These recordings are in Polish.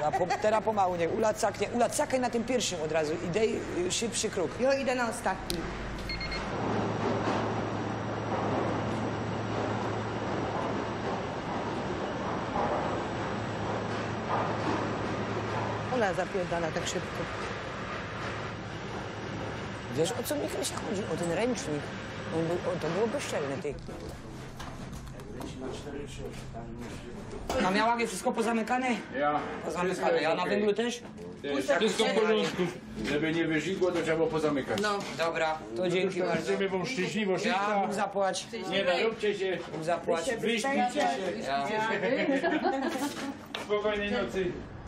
teraz pomału, nie. Ula cakaj na tym pierwszym od razu i daj szybszy krok. Ja idę na ostatni. Ula zapierdala tak szybko. Wiesz, o co mi Krysia chodzi? O ten ręcznik. To było bezczelne, ty. Na miałagę wszystko pozamykane? Ja. Pozamykane. Ja na węglu też? Wszystko w porządku. Żeby nie wyżigło, to trzeba było pozamykać. No, dobra, to dzięki bardzo. Życzymy wam szczęśliwo Ja życia. Bóg zapłać. Nie naróbcie się. Bóg zapłać. Wyśpijcie się. Ja. Spokojnej nocy.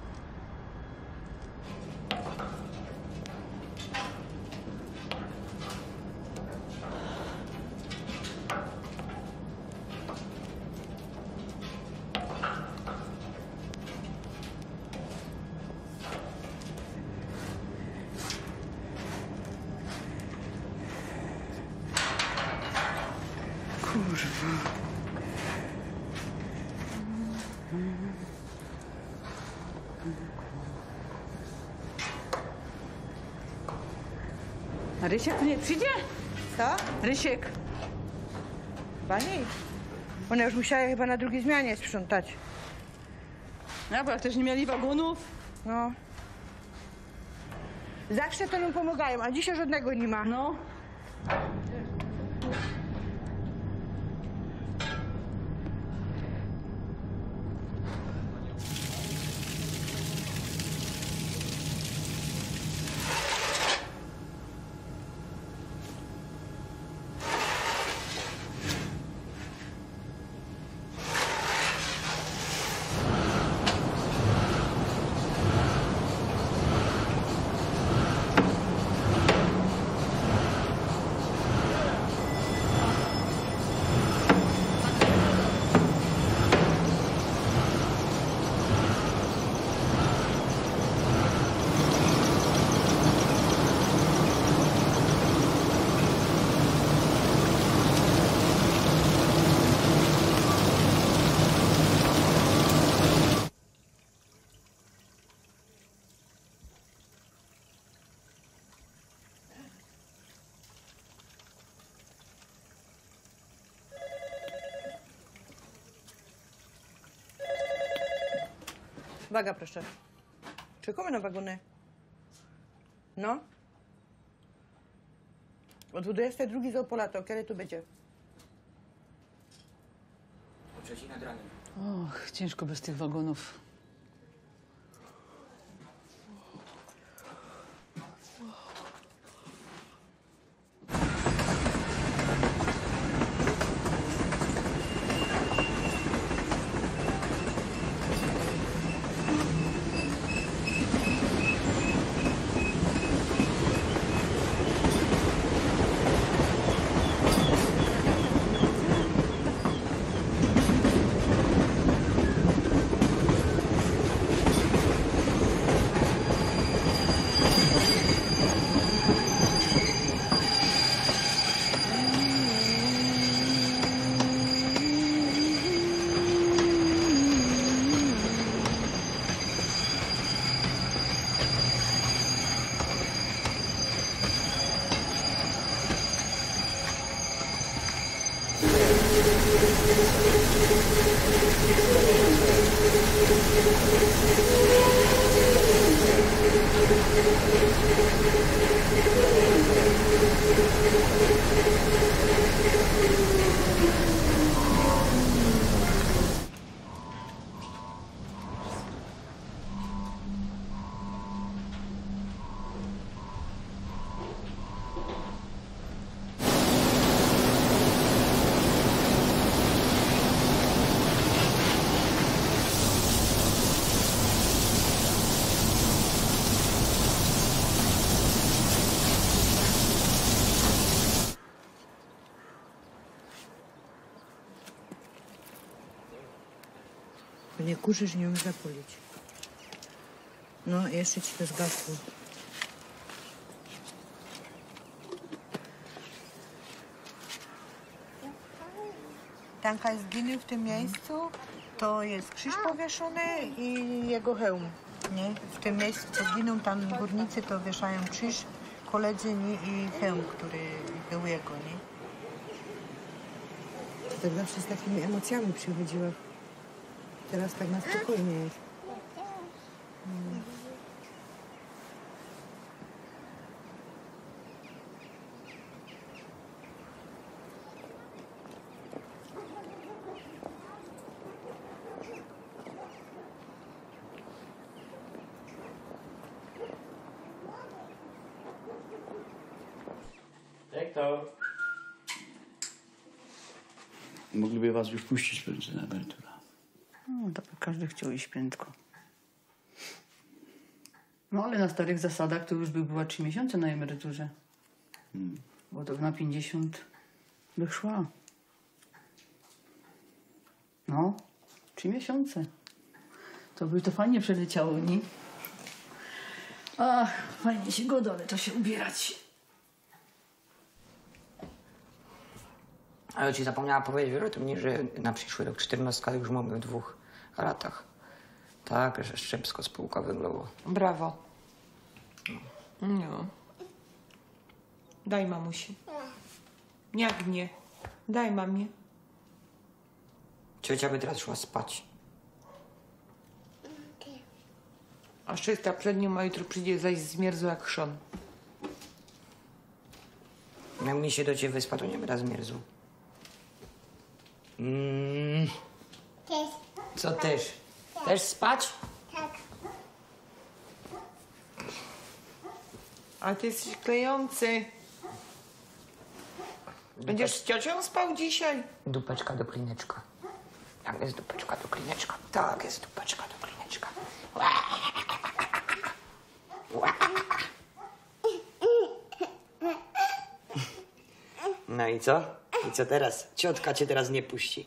A Rysiek tu nie przyjdzie? Co? Rysiek. Chyba nie. One już musiały chyba na drugiej zmianie sprzątać. No, bo jak też nie mieli wagonów. No. Zawsze to nam pomagają, a dzisiaj żadnego nie ma. No. Uwaga, proszę. Czekamy na wagony. No. O 22 z Opolato. Kiedy tu będzie? O 3 nad ranem. Och, ciężko bez tych wagonów. Nie kurzysz, nie umiesz zapolić. No, jeszcze ci to zgasło. Tanka zginął w tym miejscu. To jest krzyż powieszony i jego hełm. nie? W tym miejscu, co giną tam górnicy, to wieszają krzyż, koledzy nie? I hełm, który był jego, nie? Tak zawsze z takimi emocjami przychodziła. Teraz tak na spokojnie jest. Hektor. Mogliby was już puścić prędzej na emeryturę. No, to by każdy chciał iść prędko. No, ale na starych zasadach to już by była 3 miesiące na emeryturze. Bo to na 50 by szła. No, 3 miesiące. To by to fajnie przeleciało, nie? Ach, fajnie się godo, ale to się ubierać. Ale ci zapomniała powiedzieć, Wielu, to mnie, że na przyszły rok 14 już mamy w 2 latach. Tak, że szczepsko spółka wyglądała. Brawo. No. Daj mamusi. Jak nie? Daj mamie. Ciocia by teraz szła spać. A 600 przed nią, a jutro przyjdzie zaś zmierzł jak chrzon. Jak mi się do ciebie wyspa, to nie będę zmierzł. Co też? Też spać? A ty jesteś klejący. Będziesz z ciocią spał dzisiaj? Dupeczka do klineczka. Tak jest dupeczka do klineczka. Tak jest dupeczka do klineczka. No i co? I co teraz? Ciotka cię teraz nie puści.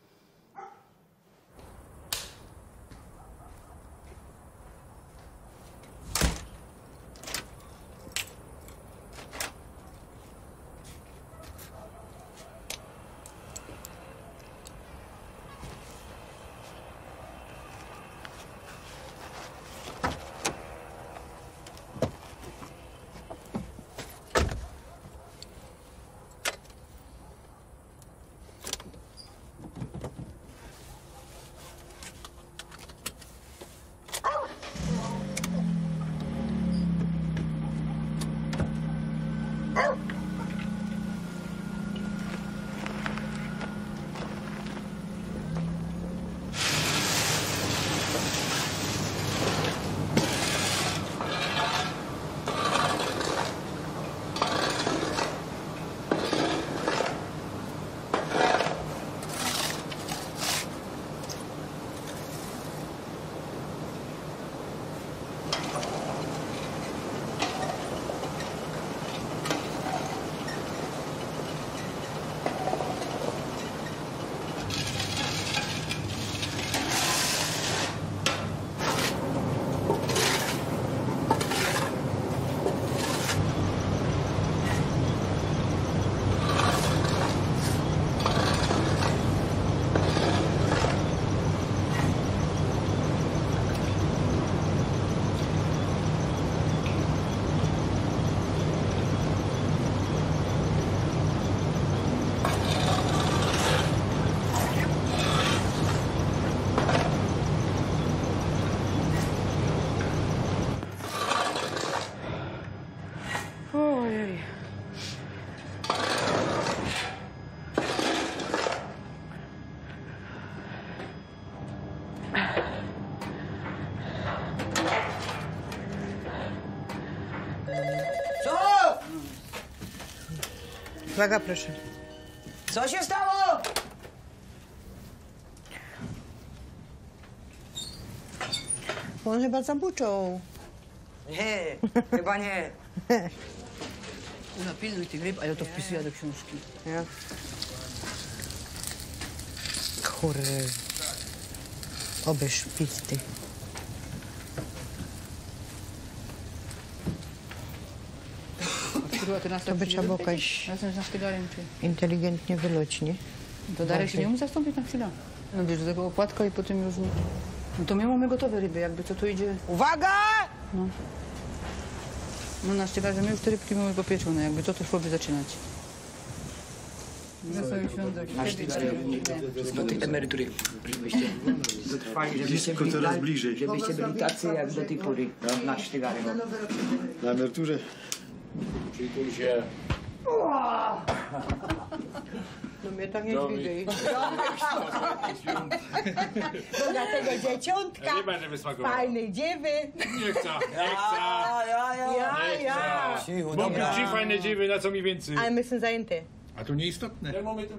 Ojej. Co? Uwaga, proszę. Co się stało? On chyba zabuczał. Nie, chyba nie. Zapilnuj tych ryb, a ja to wpisuję do książki. Ja. Kurwa. Oby szpicty. Kurwa, ty nas To by trzeba było jakoś Razem z nasztygarem, czy... inteligentnie wyloć, nie? To Darek się nie mógł zastąpić na chwilę. No wiesz, do tego opłatka i potem już nie... No to my mamy gotowe ryby, jakby co tu idzie. Uwaga! No na szczęście, my już te rybki mamy popieczone, jakby to też powinny zaczynać. Wesołych świąt. Do tej emerytury, żebyście dotrwali, żebyście byli tacy jak do tej pory na Sztygary. Na emeryturze. Przytul się. No mnie tak nie dźwigaj. Bogatego dzieciątka, Ja nie będę wysmakował. fajnej dziewy. Nie chcę, nie chcę. Ja. Cicho, Bo ci fajne dziewy, na co mi więcej. Ale my są zajęte. A to nieistotne.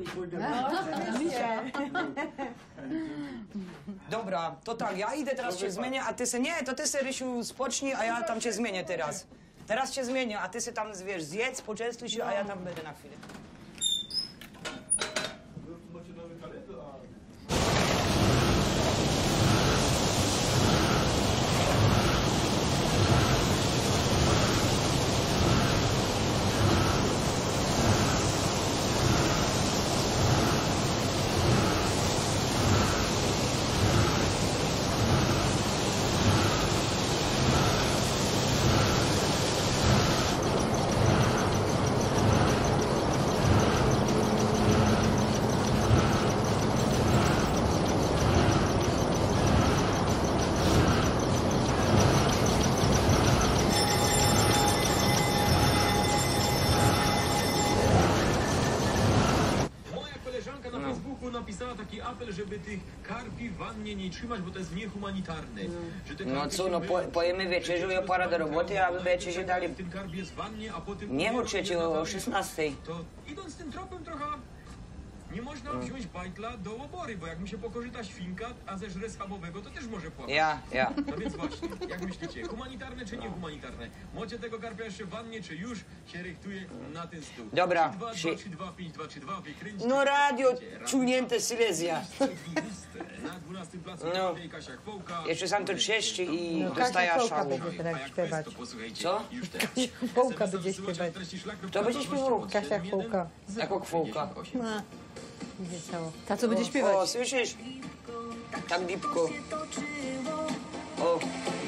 Dobra, to tak, ja idę teraz cię zmienię, a ty se nie, to ty se Rysiu spocznij, a ja tam cię zmienię teraz. Teraz cię zmienię, a ty se tam, wiesz, zjedz, poczęstuj się, a ja tam będę na chwilę. Na Facebooku napisała taki apel, żeby tych karpi w wannie nie trzymać, bo to jest niehumanitarne. Że te No karpie co, się no myją, pojemy wieczerzą, ja pora do roboty, a wy będziecie się dali... ten karp jest w wannie, a potem... Nie o umiera, 3, jest na o wannie. 16. To idąc tym tropem trochę, nie można wziąć bajtla do łobory, bo jak mi się pokorzyta świnka, a zeżre schabowego, to też może płakać. Ja. No więc właśnie, jak myślicie, humanitarne czy niehumanitarne? Macie tego karpia jeszcze w wannie, czy już się rychtuje na ten stół? Dobra, 2, się- 2, 3, 2, 5, 2, 3, 2, wykręćcie. No radio, Raz, czunięte Silesia. Na 12 placu No. Kasia Chwołka. Jeszcze sam to trzeszczy i No, dostaje Kasia Chwołka szału. będzie teraz śpiewać. Co? Chwołka będzie śpiewać. Kto będzie śpiewał? Kasia Chwołka. Jako chwołka. No, będzie cało. Ta co będzie śpiewać? O, słyszysz? Tak dipko. O.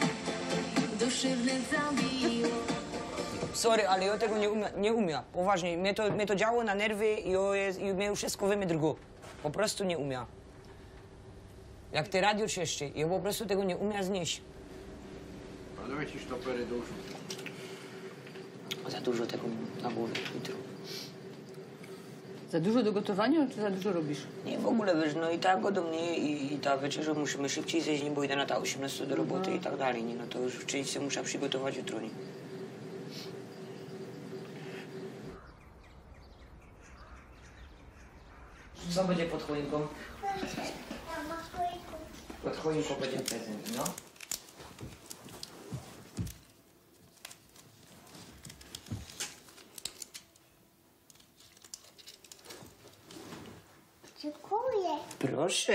Sorry, ale ja tego nie umiem. Poważnie, mnie to działo na nerwy i mnie wszystko wymydrgo. Po prostu nie umiem. Jak te radio trzeszczy, ja po prostu tego nie umiem znieść. A dawaj ci sztopery do uszu. Za dużo tego na górę jutro. Za dużo do gotowania, czy za dużo robisz? Nie, w ogóle wiesz, no i tak go do mnie i ta wieczerza musimy szybciej zejść, nie bo idę na ta 18 do roboty i tak dalej, nie? No to już część się muszę przygotować jutro, nie? Co będzie pod choinką? Pod choinką będzie prezent, no. Dziękuję. Proszę.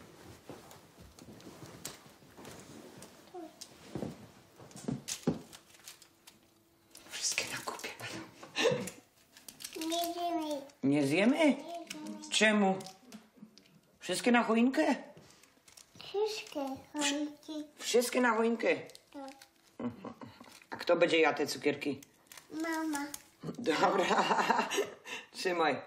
Wszystkie na kupie będą. Nie wiemy. Nie zjemy? Czemu? Wszystkie na choinkę? Wszystkie choinki. Wszystkie na choinkę. Tak. A kto będzie jadł te cukierki? Mama. Dobra. Trzymaj.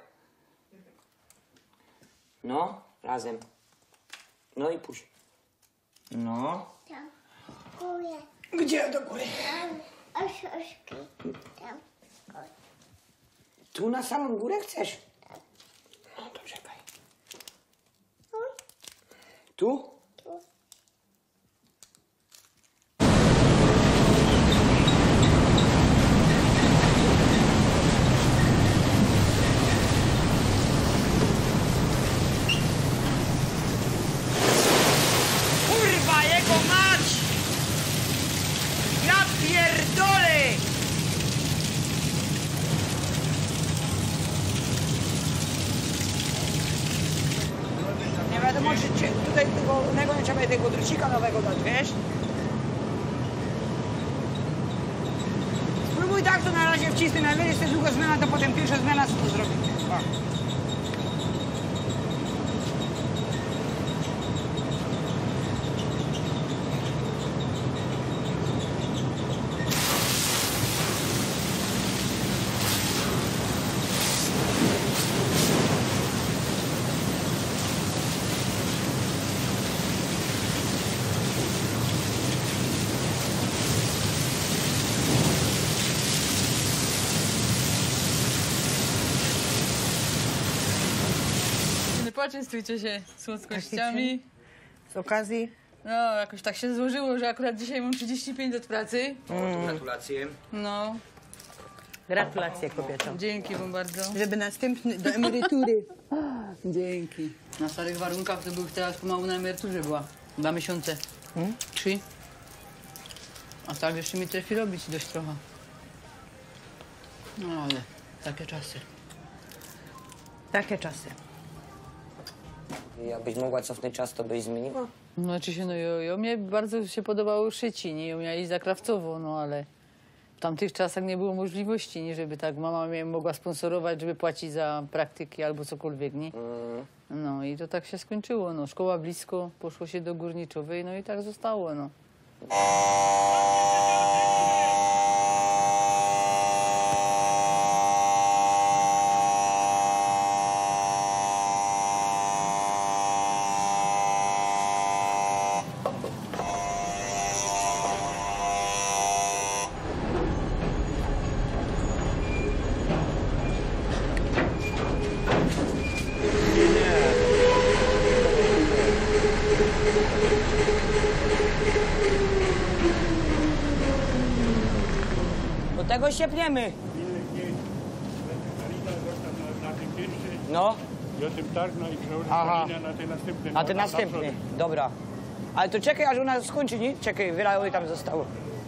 No, razem. No i puść. No. Tam. Dziękuję. Gdzie do góry? Tam. Osioszki. Tam. Tu na samą górę chcesz? No to czekaj. Tu? Tu. Kurwa, jego mać! Ja pierdolę! Nie wiadomo, czy tutaj tego nie trzeba tego drucika nowego dać, wiesz? Spróbuj tak to na razie wcisnąć, jak będziesz też długo zmiana, to potem pierwsza zmiana co to zrobi. Pa. poczęstujcie się słodkościami. Z okazji. No, jakoś tak się złożyło, że akurat dzisiaj mam 35 od pracy. Gratulacje. No, Gratulacje kobietom. dzięki wam bardzo. Żeby następny do emerytury. Dzięki. Na starych warunkach to był teraz pomału na emeryturze była. 2 miesiące. 3. A tak jeszcze mi trafi robić dość trochę. No ale takie czasy. Takie czasy. Jakbyś mogła cofnąć czas, to byś zmieniła? No oczywiście, no mnie bardzo się podobało Szczecin, ja miała iść za Krawcowo, no ale w tamtych czasach nie było możliwości, nie, żeby tak mama mnie mogła sponsorować, żeby płacić za praktyki albo cokolwiek, nie? No i to tak się skończyło, no szkoła blisko, poszło się do Górniczowej, no i tak zostało, no. Do tego się pniemy. No. I o tym tak, no i przełożyć Aha. na te następne. A ty następny. Dobra. Ale to czekaj, aż ona skończy, nie? Czekaj, wiele tam zostało.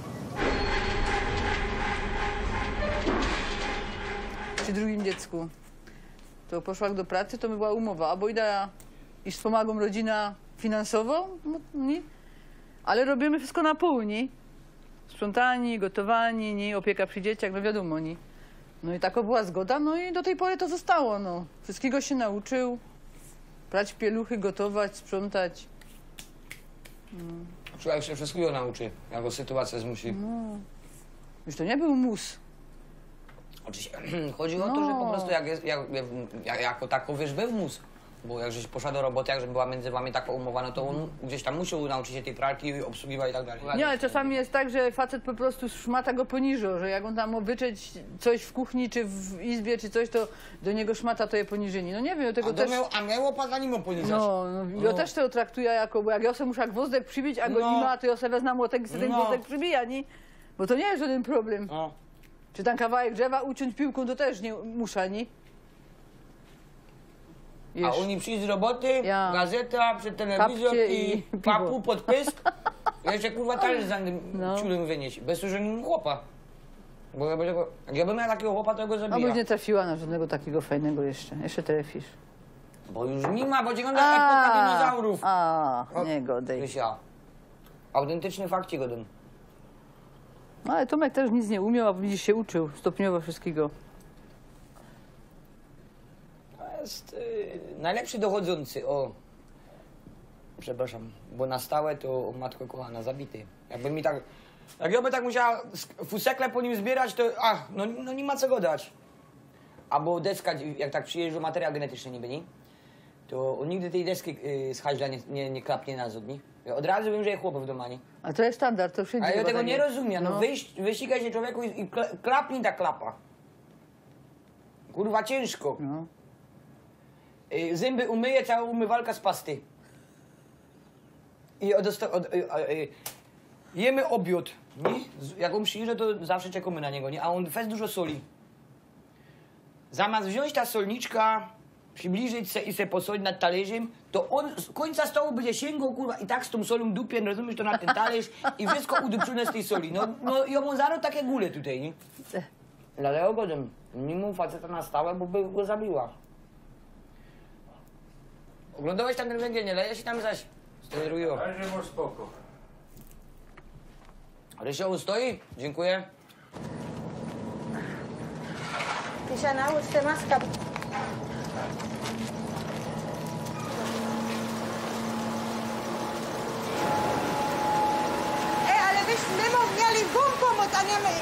Przy drugim dziecku to poszła do pracy, to była umowa, albo idę i wspomagam rodzina finansowo, no, nie? Ale robimy wszystko na pół, nie? Sprzątanie, gotowanie, nie? Opieka przy dzieciach, no wiadomo, nie? No i taka była zgoda, no i do tej pory to zostało, no. Wszystkiego się nauczył, prać pieluchy, gotować, sprzątać. Człowiek się wszystkiego nauczy, jako sytuacja zmusi. Już to nie był mus. Oczywiście chodzi o to, że po prostu jako tako wiesz we wmus. Bo jak żeś poszła do roboty, jak była między wami taka umowa, no to on gdzieś tam musiał nauczyć się tej pralki, obsługiwać i tak dalej. Nie, ale czasami jest tak, że facet po prostu szmata go poniżą, że jak on tam ma wyczeć coś w kuchni, czy w izbie, czy coś, to do niego szmata to je poniżenie. No nie wiem, tego też... A miało pan za nim poniżać. Ja też to traktuję jako, bo jak ja sobie muszę gwozdek przybić, a go nie ma, to ja sobie wezmę młotek i sobie ten gwozdek przybija, nie? Bo to nie jest żaden problem. Czy tam kawałek drzewa uciąć piłką, to też nie muszę, nie? A oni przyjść z roboty, gazeta, przed telewizor i papu pod pysk. Jeszcze kurwa talerz za nim ciulem wynieść. Bez służenia chłopa. Bo jak bym miał takiego chłopa, to go zabija. A byś nie trafiła na żadnego takiego fajnego jeszcze. Jeszcze trafisz. Bo już nie ma, bo wygląda epoka dinozaurów. Nie godej. Krysia. Autentyczny fakci godem. No ale Tomek też nic nie umiał, a widzisz, się uczył stopniowo wszystkiego. To jest najlepszy dochodzący, przepraszam, bo na stałe to matko kochana, zabity. Jak ja by tak musiała fusekle po nim zbierać, to no nie ma co go dać. Albo deska, jak tak przyjeżdża materiał genetyczny niby, nie? To on nigdy tej deski z haźla nie klapnie na zód, nie? Ja od razu wiem, że jest chłop w domu, nie? A to jest standard, to wszędzie. A ja tego tak nie rozumiem, no wyścigaj się człowieku i klapnij ta klapa. Kurwa ciężko. No. Zęby umyje, cała umywalka z pasty. I jemy obiad, nie? Jak on przyjeżdża, to zawsze czekamy na niego, nie? A on fest dużo soli. Zamiast wziąć ta solniczka, przybliżyć se i se posolić nad talerzem, to on z końca stołu będzie sięgał, kurwa, i tak z tą solą dupie, rozumiesz, to na ten talerz i wszystko udupczone z tej soli. No i on zaraz takie gule tutaj, nie? Dlatego godem, nie mów faceta na stałe, bo by go zabiła. Oglądałeś tam ten węgiel, nie leje się tam zaś. Sterują. Ale że masz spoko. Rysio stoi? Dziękuję. Krysia, nałóż tę maskę. Ale byśmy mieli gumką, bo to nie my.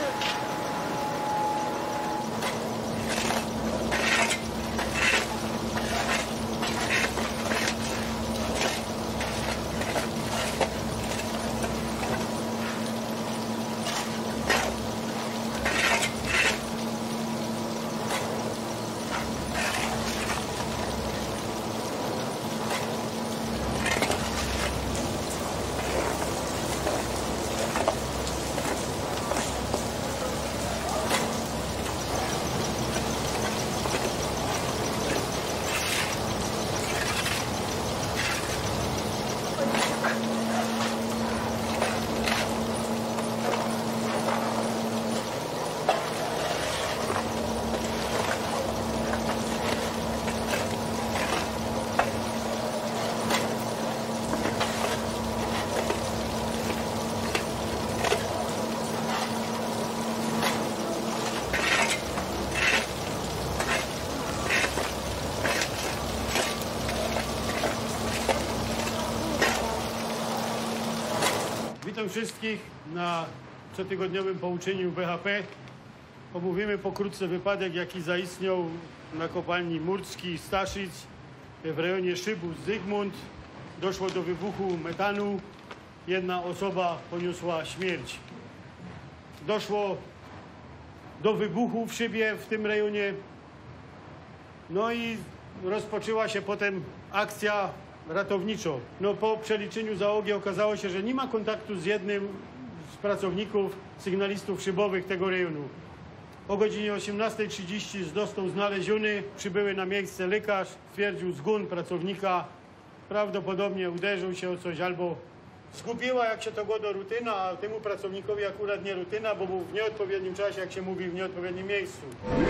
Witam wszystkich na cotygodniowym pouczeniu BHP. Omówimy pokrótce wypadek, jaki zaistniał na kopalni Murcki Staszic w rejonie Szybus-Zygmunt. Doszło do wybuchu metanu. Jedna osoba poniosła śmierć. Doszło do wybuchu w szybie w tym rejonie. No i rozpoczęła się potem akcja ratownicza. No, po przeliczeniu załogi okazało się, że nie ma kontaktu z jednym z pracowników, sygnalistów szybowych tego rejonu. O godzinie 18:30 został znaleziony. Przybyły na miejsce lekarz, stwierdził zgon pracownika. Prawdopodobnie uderzył się o coś albo zgubiła, jak się to godo, rutyna, a temu pracownikowi akurat nie rutyna, bo był w nieodpowiednim czasie, jak się mówi, w nieodpowiednim miejscu.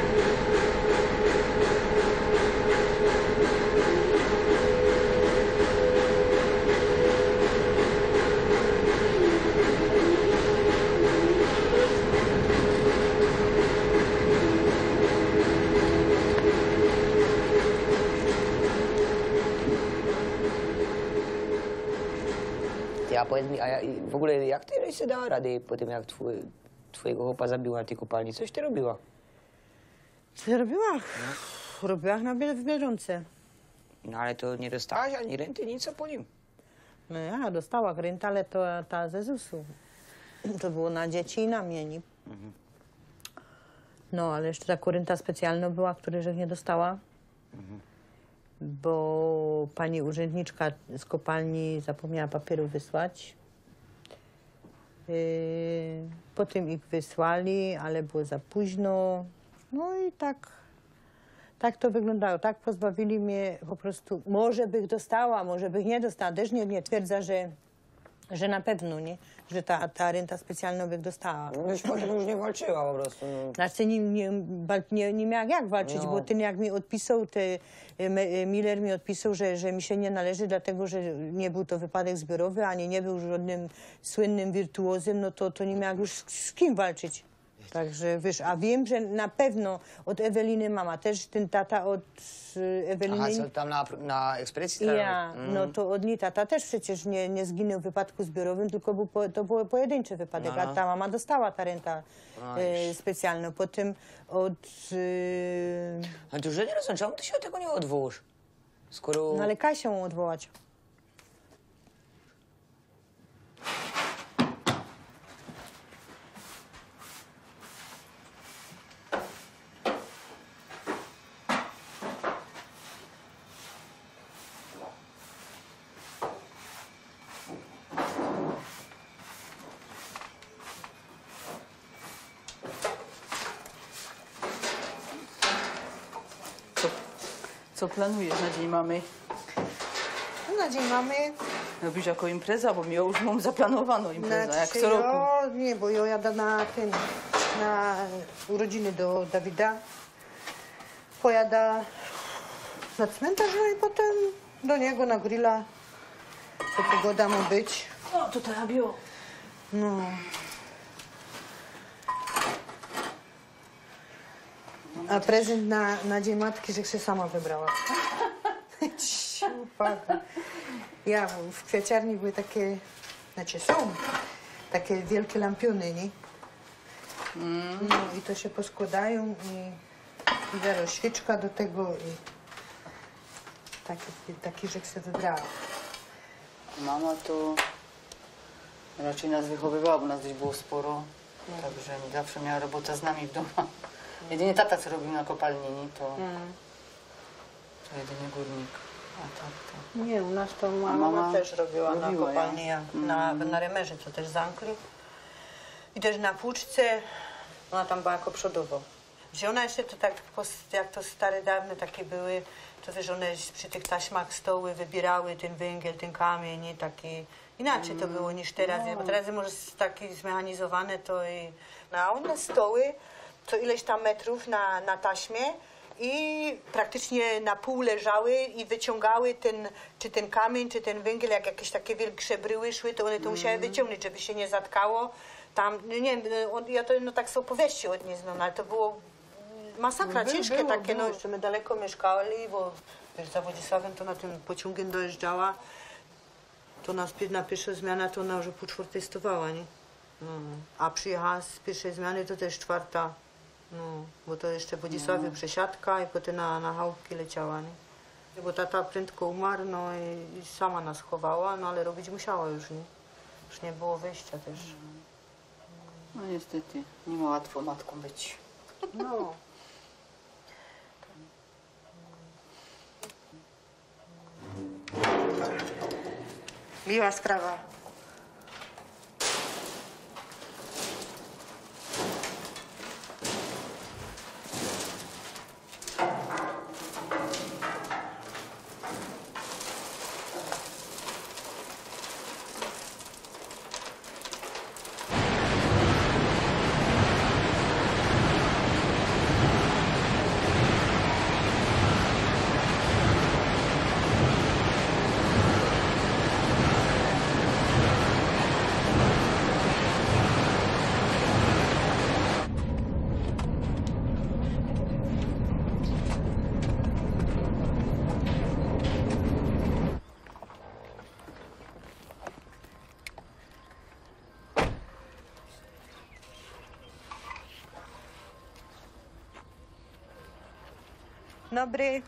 A powiedz mi, w ogóle jak ty sobie dała radę po tym, jak twojego chłopa zabiła na tej kopalni? Coś ty robiła? Co robiła? Robiła w Biedronce. No ale to nie dostałaś ani renty, nic po nim. No ja dostała rentę, ale to ta ze ZUS-u. To było na dzieci i na mnie, nie? No, ale jeszcze taka renta specjalna była, której nie dostała. Bo pani urzędniczka z kopalni zapomniała papierów wysłać. Potem ich wysłali, ale było za późno. No i tak to wyglądało. Tak pozbawili mnie po prostu. Może bych dostała, może bych nie dostała. Też nie twierdzę, że na pewno, nie? Że ta renta specjalna bych dostała. Już potem już nie walczyła po prostu. No. Znaczy nie miała jak walczyć, bo ten jak mi odpisał, Miller mi odpisał, że mi się nie należy, dlatego że nie był to wypadek zbiorowy, ani nie był żadnym słynnym wirtuozem, no to nie miała już z kim walczyć. Także wiesz, a wiem, że na pewno od Eweliny mama, też ten tata od Eweliny... Aha, co tam na ekspresji? Ja, no to od niej tata też przecież nie zginął w wypadku zbiorowym, tylko to był pojedynczy wypadek, a ta mama dostała ta renta specjalną. Potem od... Ale to że nie rozumiem, czemu ty się od tego nie odwołasz? Skoro... No ale Kasia ją odwołać. Co planujesz na Dzień Mamy? Na Dzień Mamy... Robisz jako impreza, bo ja już mam zaplanowaną imprezę, jak co roku. Nie, bo ja jadę na urodziny do Dawida. Pojadę na cmentarz, no i potem do niego na grilla. To pogoda ma być. No, to tak było. No. A prezent na Dzień Matki, że się sama wybrała. Ciupaka. Ja w kwiaciarni były takie, znaczy są takie wielkie lampiony, nie? No i to się poskładają i zaraz świeczka do tego i taki, że się wybrała. Mama to raczej nas wychowywała, bo nas gdzieś było sporo. Także zawsze miała robotę z nami w domu. Jedynie tata, co robił na kopalni, nie? To jedynie górnik. A tak to... Nie, u nas to mama też robiła na kopalni, na remerze, co też zamkli. I też na płuczce, ona tam była jako przodowo. Że ona jeszcze to tak, jak to stare dawne takie były, to wiesz, one przy tych taśmach stoły wybierały ten węgiel, ten kamień i taki... Inaczej to było niż teraz, bo teraz może takie zmechanizowane to i... No, a one stoły, co ileś tam metrów na taśmie i praktycznie na pół leżały i wyciągały ten kamień, czy ten węgiel, jak jakieś takie większe bryły szły, to one to musiały wyciągnąć, żeby się nie zatkało. Tam, nie wiem, ja to tak z opowieści od niej znam, ale to było masakra, ciężkie takie, no jeszcze my daleko mieszkali, bo wiesz, za Wodzisławem to na tym pociągiem dojeżdżała. to nas na pierwszą zmianę to ona już po 4 stawała, nie? No. A przyjechała z pierwszej zmiany to też 4. No, bo to jeszcze w Wodzisławiu przesiadka i potem na chałupki leciała, nie? Bo tata prędko umarł, no i sama nas chowała, no ale robić musiała już, nie? Już nie było wyjścia też. No niestety, nie ma łatwo matką być. No. Miła sprawa. Dobry.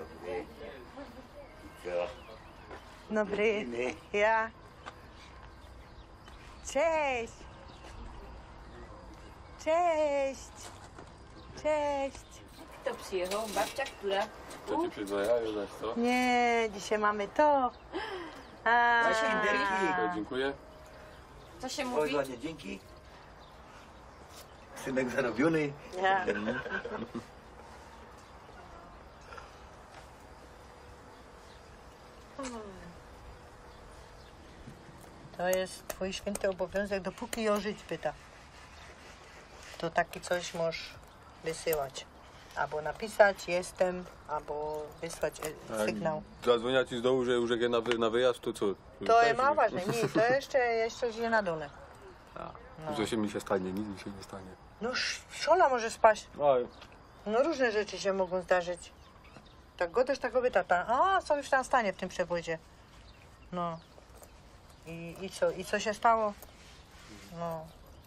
Dobry. Ja. Cześć. Cześć. Cześć. Kto przyjechał? Babcia, która? Co ci przyzwajają, dać co? Nie, dzisiaj mamy to. A, Dziękuję. Co się mówi? Ładnie, dzięki. Synek zarobiony. ja. To jest twój święty obowiązek, dopóki ją żyć pyta. To taki coś możesz wysyłać. Albo napisać jestem, albo wysłać sygnał. Zadzwonia ci z dołu, że już jak na wyjazd, to co? To jest mało ważne, nie, to jeszcze żyje na dole. Co się mi się stanie? Nic mi się nie stanie. No szola może spaść. No różne rzeczy się mogą zdarzyć. Tak godasz ta kobieta, a co już tam stanie w tym przewozie? No. I co? I co się stało? No.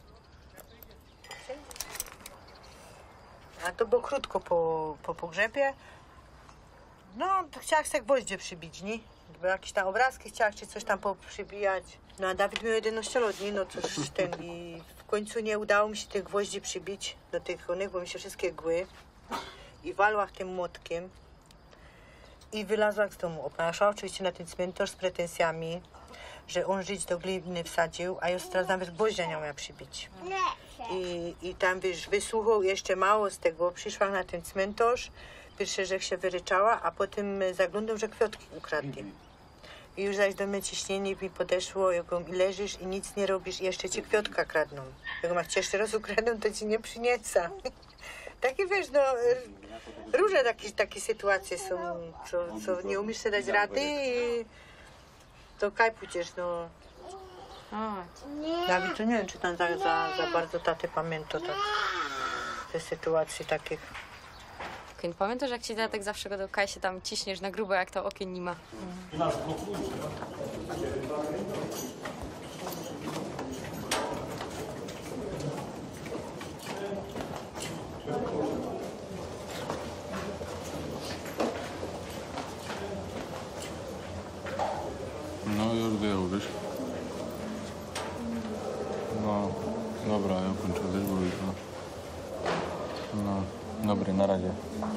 A to było krótko po pogrzebie. No, to chciała sobie gwoździe przybić, nie? Bo jakieś tam obrazki chciała czy coś tam poprzybijać. No a Dawid miał 11-letni, no to już ten i w końcu nie udało mi się tych gwoździ przybić do tych onych, bo mi się wszystkie gły. I walła tym młotkiem. I wylazła z domu. Poszła oczywiście na ten cmentarz z pretensjami, że on żyć do gliny wsadził, a już teraz nawet gwoździa nie miała przybić. I tam wiesz, wysłuchał jeszcze mało z tego, przyszła na ten cmentarz, pierwsze, że się wyryczała, a potem zaglądał, że kwiatki ukradli. I już zaś do mnie ciśnienie mi podeszło, jak i leżysz i nic nie robisz i jeszcze ci kwiatka kradną. Jak masz cię jeszcze raz ukradną, to ci nie przyniesa. Takie wiesz, no, różne takie sytuacje są, co nie umiesz sobie dać rady i to kaj pójdziesz, no. Dawid, to nie wiem, czy tam za bardzo taty pamięta tak, te sytuacje takich. Pamiętasz, jak ci tak zawsze go do kaj się tam ciśniesz na grubo, jak to okien nie ma? No już wyjął, wiesz? No, dobra, ja kończę, wiesz, bo już no, dobry, na razie.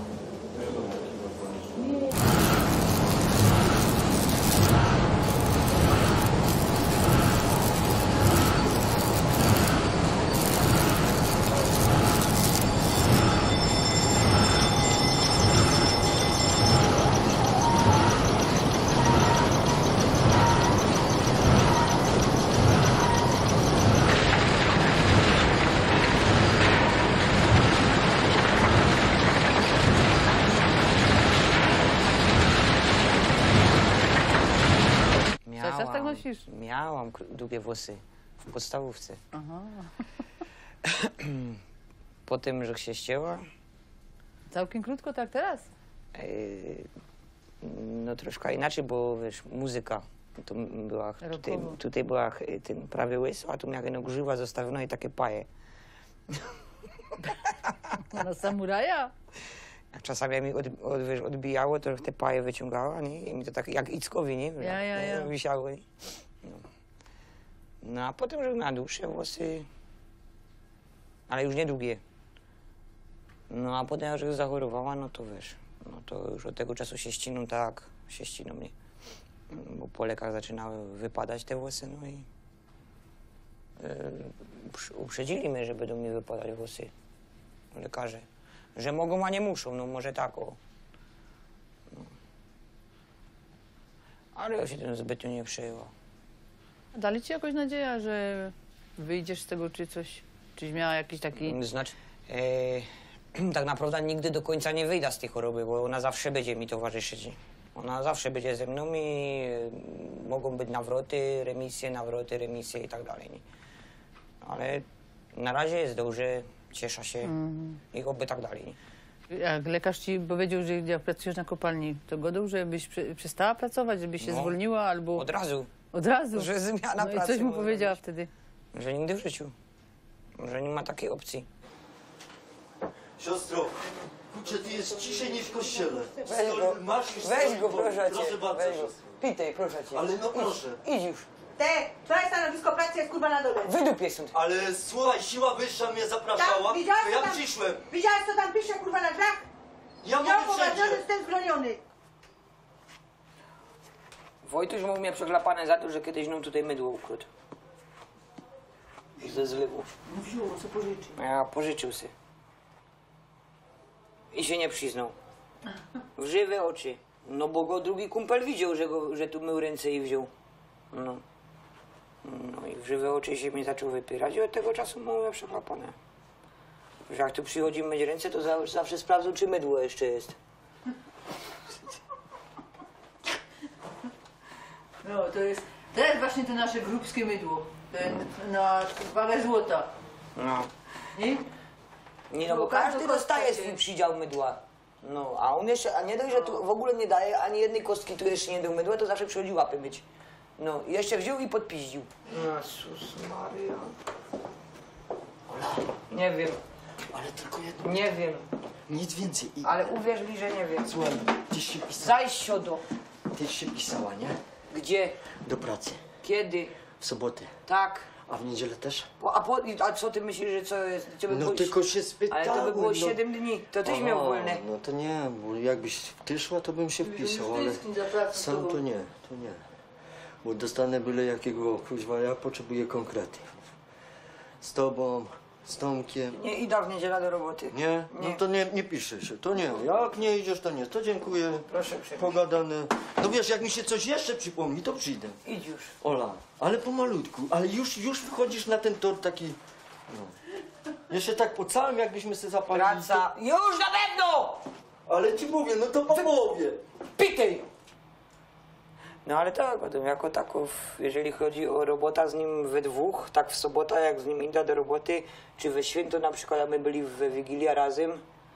Cały czas tak nosisz? Miałam długie włosy w podstawówce. Aha. Po tym, że się ścięła, Całkiem krótko, tak teraz? no troszkę inaczej, bo wiesz, muzyka To była, Rokowo. tutaj była ten prawie łysy, a tu miała jedno grzywa zostawione i takie paje. Na samuraja? Jak czasami jak mi odbijało, to te paje wyciągała, nie? I mi to tak jak Ickowi, nie? Ja. Wisiało. Nie? No a potem, że miała dłuższe włosy, ale już niedługie. No a potem, jak zachorowała, no to wiesz, no to już od tego czasu się ściną, tak, się ściną, nie? Bo po lekach zaczynały wypadać te włosy, no i uprzedzili mnie, że będą mi wypadać włosy, lekarze. Że mogą, a nie muszą, no może tak, o. No. Ale ja się tym zbytnio nie przejęła. Dali ci jakoś nadzieję, że wyjdziesz z tego, czy coś? Czyś miała jakiś taki... Znaczy, tak naprawdę nigdy do końca nie wyjdę z tej choroby, bo ona zawsze będzie mi towarzyszyć. Ona zawsze będzie ze mną i mogą być nawroty, remisje i tak dalej. Nie? Ale na razie jest dobrze, cieszę się i oby tak dalej. Nie? Jak lekarz ci powiedział, że jak pracujesz na kopalni, to godą, żebyś przestała pracować, żebyś się zwolniła albo... Od razu. Od razu? Że zmiana no pracy. I coś mu powiedziała wtedy? Że nigdy w życiu. Że nie ma takiej opcji. Siostro, kurczę, ty jest ciszej niż w kościele. Weź go, proszę cię. Proszę bardzo, Weź go. siostro. Pitej, proszę cię. Ale no proszę. Idź już. Twoje stanowisko pracy jest kurwa na dole. Wydupię stąd. Ale słuchaj, siła wyższa mnie zapraszała, to ja przyszłem. Widziałeś, co tam pisze kurwa na drzwiach? Ja mogę wszędzie. Jestem zbroniony. Wojtuś mógł mnie przeklapane za to, że kiedyś nam tutaj mydło ukradł. Ze zlewu. Wziął, co pożyczy. Ja pożyczył sobie. I się nie przyznał. W żywe oczy. No bo go drugi kumpel widział, że tu mył ręce i wziął. No. No i w żywe oczy się mi zaczął wypierać i od tego czasu mam przeklapane. Że jak tu przychodzi myć ręce, to zawsze sprawdzą, czy mydło jeszcze jest. No, to jest właśnie to nasze grubskie mydło. Na wagę złota. No. Nie? Nie, no bo każdy dostaje swój przydział mydła. No, a on jeszcze, a nie dość, że tu w ogóle nie daje ani jednej kostki, tu jeszcze nie dał mydła, to zawsze przychodzi łapy myć. No, i jeszcze wziął i podpiździł. Jezus Maria. Nie wiem. Ale tylko jedno. Nie wiem. Nic więcej. Ale uwierz mi, że nie wiem. Słuchaj, tyś się pisała. Zajść siodo. Tyś się pisała, nie? Gdzie? Do pracy. Kiedy? W sobotę. Tak. A w niedzielę też? A co ty myślisz, że co jest? No tylko się spytałem. Ale to by było no. 7 dni. To tyś miał wolne. No to nie, bo jakbyś ty szła, to bym się wpisał, ale sam to nie. Bo dostanę byle jakiego, kuźwa, ja potrzebuję konkrety. Z tobą, z Tomkiem. Nie idę w niedzielę do roboty. Nie? No to nie pisze się, to nie. Jak nie idziesz, to nie. To dziękuję. Proszę przyjść. Pogadane. No wiesz, jak mi się coś jeszcze przypomni, to przyjdę. Idź już. Ola, ale pomalutku, ale już wchodzisz na ten tor taki... No. Jeszcze tak po całym, jakbyśmy sobie zapalili... Praca. Już na pewno! Ale ci mówię, no to po połowie. Pitej! No ale tak, jako taków, jeżeli chodzi o robota z nim we dwóch, tak w sobotę, jak z nim idę do roboty, czy we święto na przykład, jak my byli w Wigilię razem,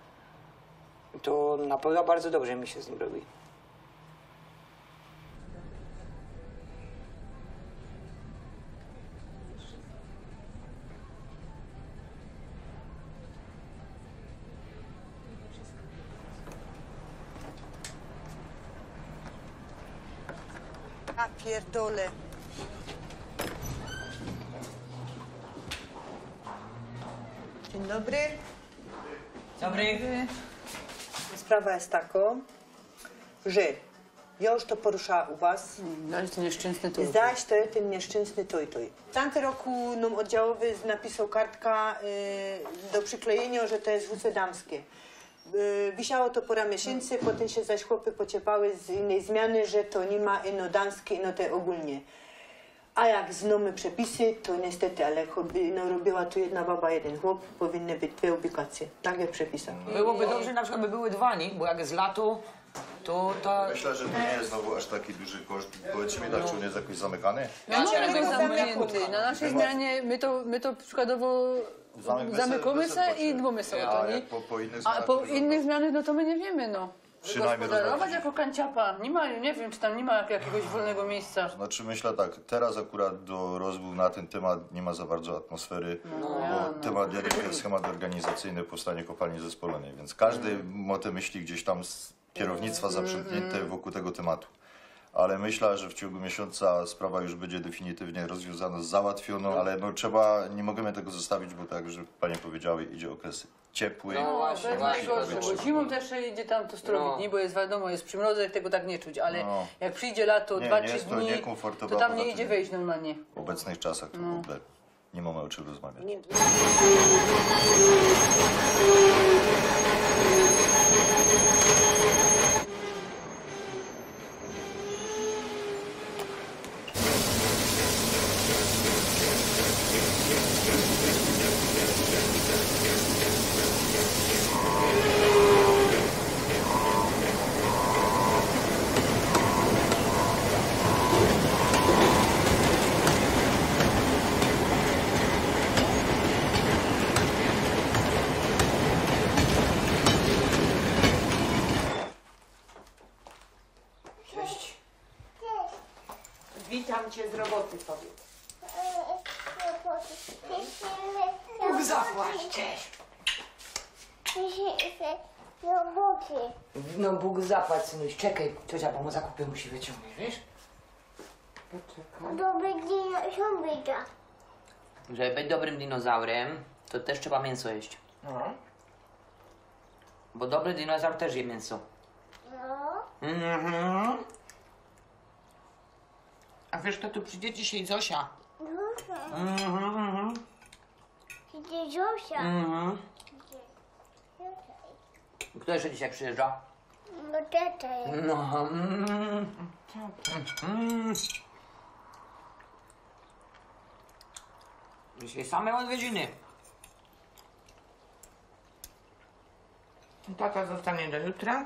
to na pewno bardzo dobrze mi się z nim robi. A pierdolę. Dzień dobry. Dobry. Sprawa jest taka, że ja już to poruszała u was. Zaś to nieszczęsny to. Zaś to jest ten nieszczęsny toj. W tamtym roku nam oddziałowy napisał kartka do przyklejenia, że to jest WC damskie. Wisiało to pora miesięcy, potem się zaś chłopy pociepały z innej zmiany, że to nie ma ino damskie, ino te ogólnie. A jak znamy przepisy, to niestety, ale no, robiła tu jedna baba, jeden chłop, powinny być dwie ubikacje. Tak jak w przepisach. Byłoby dobrze, na przykład by były dwa, nie? Bo jak jest lato, to ta... Myślę, że to nie jest znowu aż taki duży koszt. Powiedzcie mi, tak, czy on jest jakoś zamykany? Mamy go zamknięty. Na naszej zmianie my to przykładowo zamykamy se i dbamy sobie o to, nie? Po innych A zmianach po to innych zmianach, no to my nie wiemy, no. przynajmniej Wygospodarować jako kanciapa. Nie ma, nie wiem, czy tam nie ma jakiegoś wolnego miejsca. Znaczy myślę tak, teraz akurat do rozmów na ten temat nie ma za bardzo atmosfery, bo temat schemat organizacyjny powstania kopalni zespolonej, więc każdy ma te myśli gdzieś tam z kierownictwa zaprzęgnięte wokół tego tematu. Ale myślę, że w ciągu miesiąca sprawa już będzie definitywnie rozwiązana, załatwiona, ale no trzeba, nie możemy tego zostawić, bo tak, że panie powiedziały, idzie okres ciepły. No właśnie, to jest najgorsze, bo zimą też idzie tam to strobić, nie? Bo jest wiadomo, jest przymrozek, tego tak nie czuć, ale jak przyjdzie lato, 2-3 dni, to tam nie idzie wejść normalnie. W obecnych czasach to w ogóle nie mamy o czym rozmawiać. Witam cię z roboty, powiedz. Bóg zapłać, cześć. No Bóg zapłać, synuś. Czekaj, ciocia, bo mu zakupy musi wyciągnąć, wiesz? Poczekaj. Dobry dinozaur. Żeby być dobrym dinozaurem, to też trzeba mięso jeść. No. Bo dobry dinozaur też je mięso. No. Mhm. A wiesz, kto tu przyjdzie dzisiaj? Zosia. Zosia. Mhm. Gdzie Zosia? Mhm. Kto jeszcze dzisiaj przyjeżdża? No tata jest. No. Dzisiaj same odwiedziny. Tata zostanie do jutra.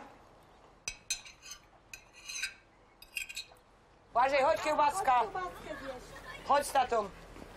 Błażej, chodź kiełbaska. Chodź z tatą.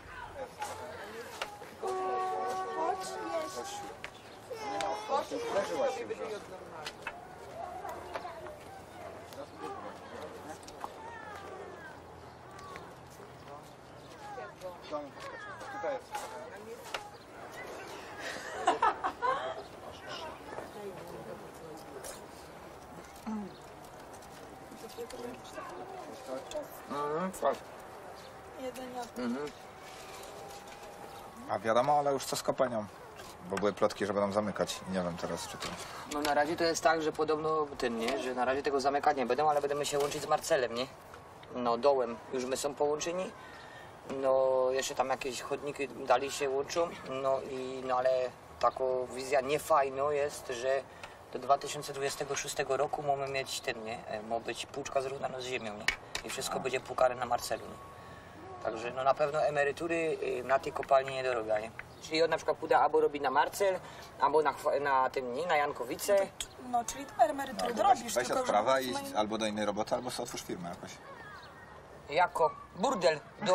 A wiadomo, ale już co z kopalnią? Bo były plotki, że będą zamykać. Nie wiem teraz, czy to... No na razie to jest tak, że podobno nie, że na razie tego zamykać nie będą, ale będziemy się łączyć z Marcelem, nie? No dołem. Już my są połączeni. No jeszcze tam jakieś chodniki dalej się łączą. No ale taka wizja niefajna jest, że do 2026 roku mamy mieć ma być półczka zrównana z ziemią, nie? I wszystko będzie pukane na Marcelu, nie? Także no na pewno emerytury na tej kopalni nie dorobią, nie? Czyli on na przykład pójdę albo robi na Marcel, albo na Jankowice. No, czyli te emerytury dorobisz. Weź od prawa i albo do innej roboty, albo sobie otwórz firmę jakoś. Jako burdel do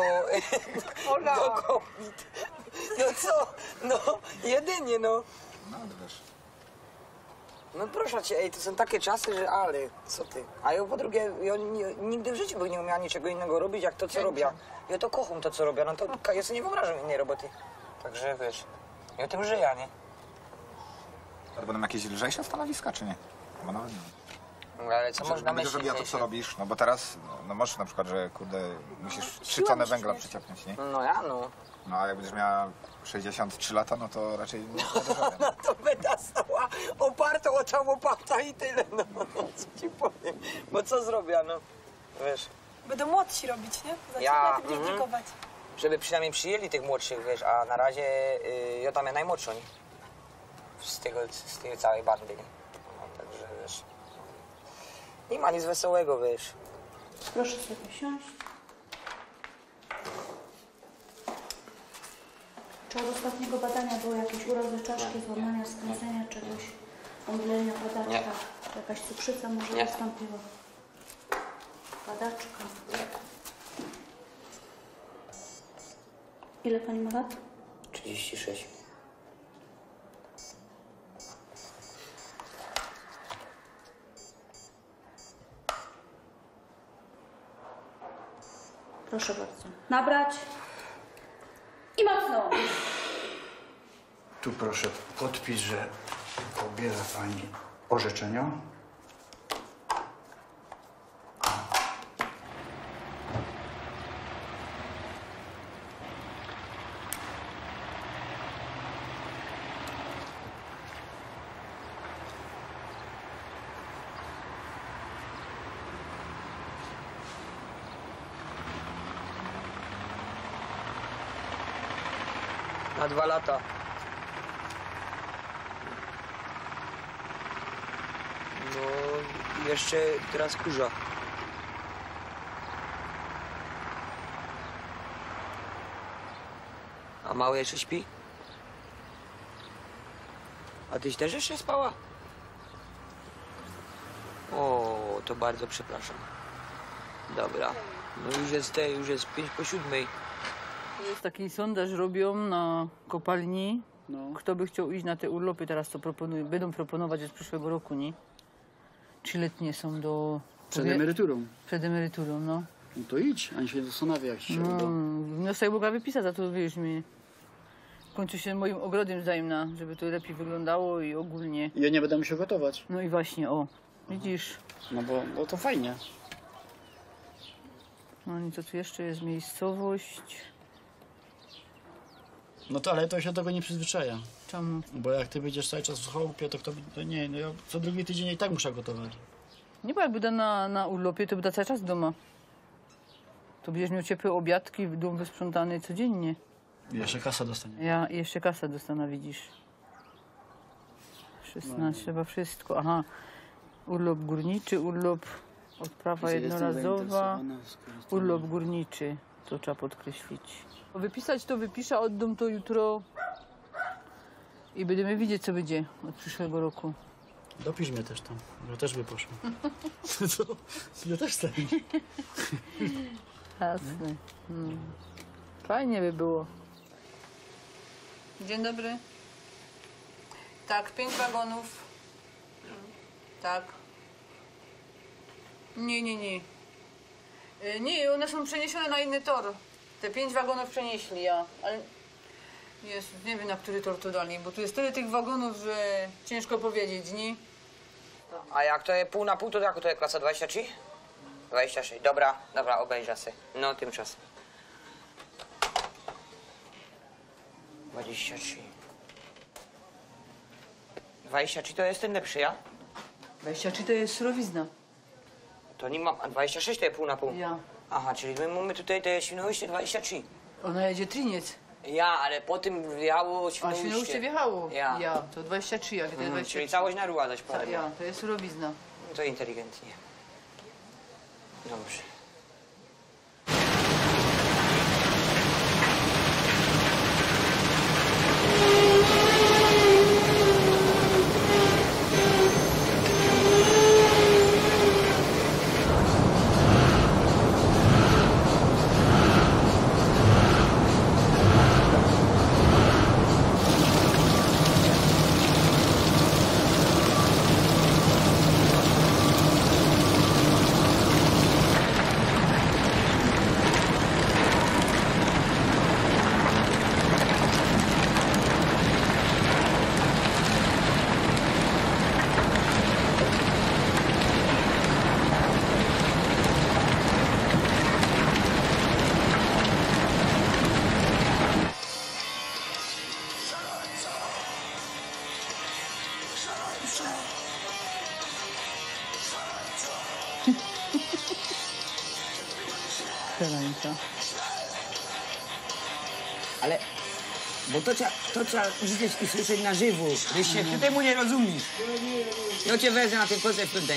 kobiet. No co? No, jedynie, no. No, wiesz. No proszę cię, to są takie czasy, że ale, co ty? A ja po drugie, ja nigdy w życiu bym nie umiała niczego innego robić, jak to, co robię. Ja to kocham to, co robię, no to ja sobie nie wyobrażam innej roboty. Także wiesz, ja tym żyję, nie? Ale będą jakieś lżejsze stanowiska, czy nie? Bo nawet nie wiem. Ale co można myśleć? Będziesz robiła to, co robisz, no bo teraz, no możesz na przykład, że kurde, musisz 3 tony węgla przeciągnąć, nie? No ja, no. No a jak będziesz miała 63 lata, no to raczej nie No to będę stała oparta o tą łopatę i tyle, no. Co ci powiem? Bo co zrobię, no? Wiesz. Będą młodsi robić, nie? Ja, Dziękować. Żeby przynajmniej przyjęli tych młodszych, wiesz, a na razie ja tam jest najmłodszą, nie? Z tej całej bandy, nie? No, także, wiesz, nie ma nic wesołego, wiesz. Proszę sobie siąść. Czy od ostatniego badania było jakieś urozy czaszki, złamania, skręcenia czegoś, omdlenia, padaczka? Nie. Jakaś cukrzyca może Nie. wystąpiła? Padaczka. Nie. Ile pani ma lat? 36. Proszę bardzo. Nabrać. I mocno. Tu proszę podpis, że pobiera pani orzeczenia. Na 2 lata. No i jeszcze teraz kurza. A mały jeszcze śpi? A tyś też jeszcze spała? O, to bardzo przepraszam. Dobra. No już jest 6:55. Jest taki sondaż robią na kopalni. Kto by chciał iść na te urlopy teraz, co proponują, będą proponować od przyszłego roku, nie? 3-letnie są do... Przed emeryturą. Przed emeryturą, no. No to idź, ani się nie zastanawia, jak ci się uda. Wniosek mogła wypisać, a to wiesz mi... W końcu się moim ogrodem zajmę, żeby to lepiej wyglądało i ogólnie... Ja nie będę musiał gotować. No i właśnie, o. Widzisz? No bo to fajnie. No i co tu jeszcze jest? Miejscowość... No to ale to się do tego nie przyzwyczaja. Czemu? Bo jak ty będziesz cały czas w chałupie, to kto... To nie, no ja co drugi tydzień i tak muszę gotować. Nie, bo jak będę na urlopie, to będę cały czas doma. To będziesz miał ciepłe obiadki, dom wysprzątany codziennie. I jeszcze kasa dostanie. Ja jeszcze kasę dostanę, widzisz. 16, chyba wszystko. Aha. Urlop górniczy, urlop odprawa jednorazowa, urlop górniczy. To trzeba podkreślić. Wypisać to wypiszę, oddam to jutro i będziemy widzieć, co będzie od przyszłego roku. Dopisz mnie też tam, bo też by poszło. Co? Ja też chcę. Jasne. Fajnie by było. Dzień dobry. Tak, 5 wagonów. Tak. Nie. Nie, one są przeniesione na inny tor. Te 5 wagonów przenieśli, ja. Ale jest, nie wiem, na który tor to dali, bo tu jest tyle tych wagonów, że ciężko powiedzieć, nie? A jak to jest pół na pół, to jak to jest klasa 23? 26. Dobra, obejrzę się. No, tymczasem. 23. 23 to jest ten lepszy, ja? 23 to jest surowizna. To nie mam, a 26 to jest pół na pół? Ja. Aha, czyli my mamy tutaj te Świnoujście 23. Ona jedzie Triniec. Ja, ale po tym wjechało Świnoujście. A Świnoujście wjechało? Ja. To 23, jak to jest 23. Czyli całość na ruła zaś powiem. Ja, to jest surowizna. To inteligentnie. Dobrze. Ale, bo to trzeba widzieć i słyszeć na żywo. Ty temu nie rozumiesz. Ja cię wezmę na ten koncert w piątek.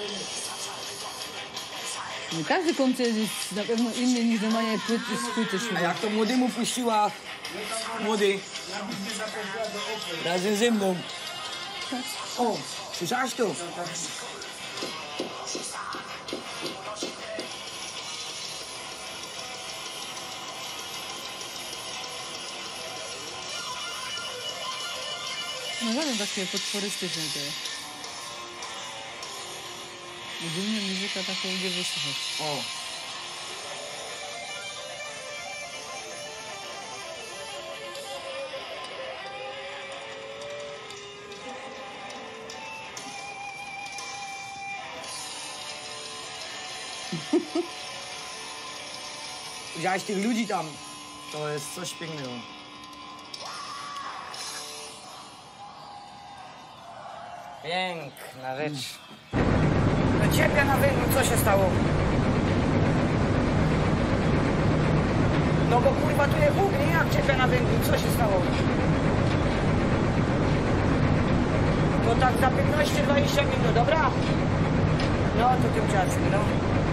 Nie każdy koncert jest na pewno inny niż normalnie płyty. A jak to młodemu puściła, młody, razem ze mną. O, słyszałaś to? No żaden takie potworystyczne to jest. Ogólnie muzyka taka idzie wysłuchać. O. Widziałeś tych ludzi tam? To jest coś pięknego. Piękna rzecz. No ciepia na węglu, co się stało? No bo kurwa tu jest ogień, jak ciepia na węglu, co się stało? To tak za 15-20 minut, dobra? No to tymczasem, no.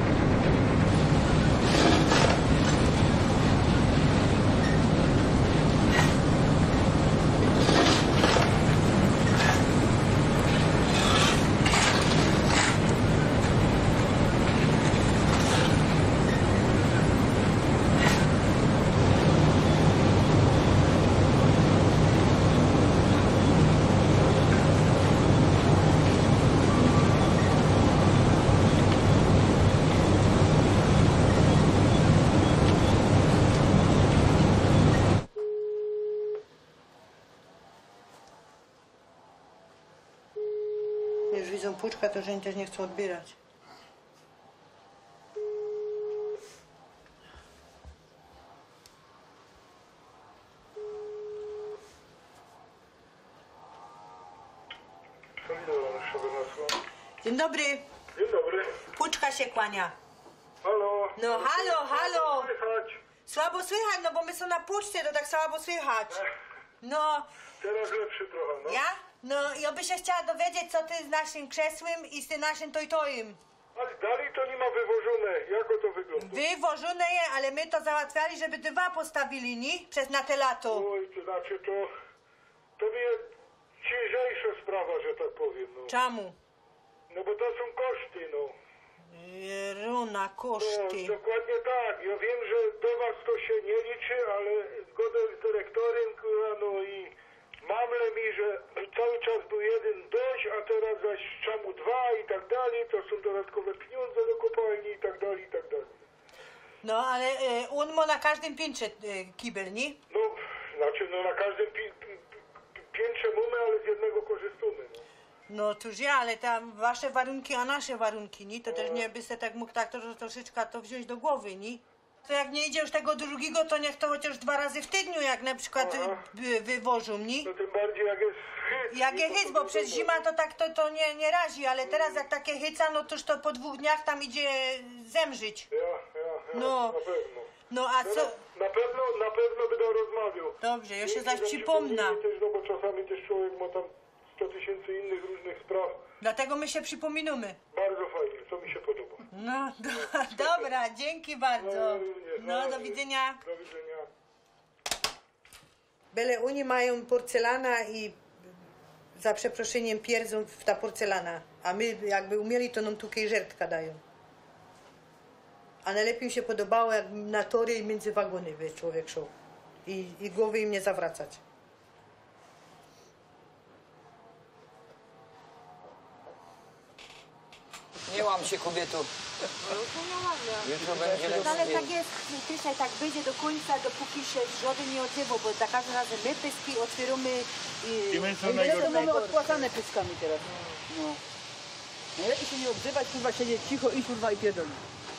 Już widzą Puczka, to że oni też nie chcą odbierać. Dzień dobry. Dzień dobry. Puczka się kłania. Halo. No halo, halo. Słychać. Słabo słychać, no bo my są na Puczce, to tak słabo słychać. No. Teraz lepszy trochę, no. Ja? No i ja by się chciała dowiedzieć, co ty z naszym krzesłem i z tym naszym tojtojem. Ale dalej to nie ma wywożone. Jak to wygląda? Wywożone je, ale my to załatwiali, żeby dwa postawili, nie? Przez na te lato. Oj, to znaczy to jest ciężejsza sprawa, że tak powiem, no. Czemu? No bo to są koszty, no. Runa, koszty. No, dokładnie tak. Ja wiem, że do was to się nie liczy, ale zgodę z dyrektorem, no i mamle mi, że cały czas był jeden dość, a teraz zaś czemu dwa i tak dalej, to są dodatkowe pieniądze do kopalni i tak dalej, i tak dalej. No, ale on ma na każdym piętrze kibel, nie? No, znaczy, no na każdym piętrze mamy, ale z jednego korzystamy, no. No tuż ja, ale tam wasze warunki, a nasze warunki, nie? To też nie by se tak mógł tak troszeczkę to wziąć do głowy, nie? To jak nie idzie już tego drugiego, to niech to chociaż 2 razy w tygodniu, jak na przykład wywożą, nie? No tym bardziej jak jest hyc. Jak jest hyc, bo przez zima to tak to nie razi, ale teraz jak takie hyca, no toż to po 2 dniach tam idzie zemrzyć. No. Na pewno. No a co? Na pewno będę rozmawiał. Dobrze, ja się zaś przypomnę. Też, no bo czasami też człowiek ma tam 100 000 innych różnych spraw. Dlatego my się przypominamy. Bardzo fajnie, to mi się podoba. No, dobra, dzięki bardzo. No, do widzenia. Do widzenia. Byle oni mają porcelana i za przeproszeniem pierdzą w ta porcelana. A my jakby umieli, to nam tu żertka dają. A najlepiej mi się podobało, jak na tory między wagony by człowiek szedł. I głowy im nie zawracać. Nie łam się, kobieto. Jutro będzie No ale lepiej. tak jest, Krysia, tak będzie do końca, dopóki się żaden nie odzywał, bo za każdym razem my pyski otwieramy I my są My najgorsze. to mamy odpłacane pyskami teraz. No. Najlepiej się nie odzywać, kurwa siedzieć cicho i kurwa i pierdolę.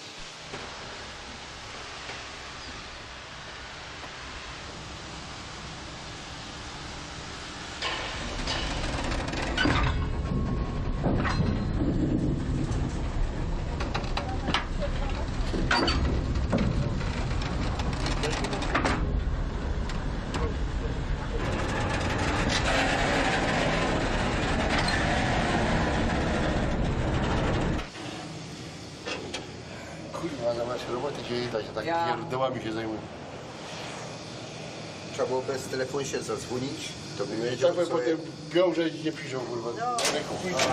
Kurwa, zamiast roboty się nie da się tak pierdołami się zajmuje. Trzeba było bez telefonu się zadzwonić, to bym I wiedział, tak by co potem pią, że nie piszą, kurwa. Ale kupujcie.